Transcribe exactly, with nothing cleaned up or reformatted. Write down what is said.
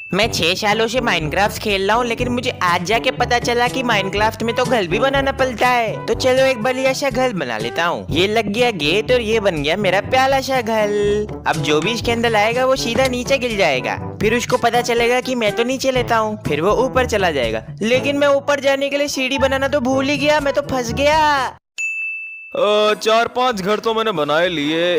मैं छह सालों से माइनक्राफ्ट खेल रहा हूँ, लेकिन मुझे आज जाके पता चला कि माइनक्राफ्ट में तो घर भी बनाना पड़ता है। तो चलो एक बढ़िया सा घर बना लेता हूँ। ये लग गया गेट और ये बन गया मेरा प्याला सा घर। अब जो भी इसके अंदर आएगा वो सीधा नीचे गिर जाएगा। फिर उसको पता चलेगा कि मैं तो नीचे लेता हूँ, फिर वो ऊपर चला जाएगा। लेकिन मैं ऊपर जाने के लिए सीढ़ी बनाना तो भूल ही गया, मैं तो फंस गया। अ, चार पांच घर तो मैंने बनाए लिए,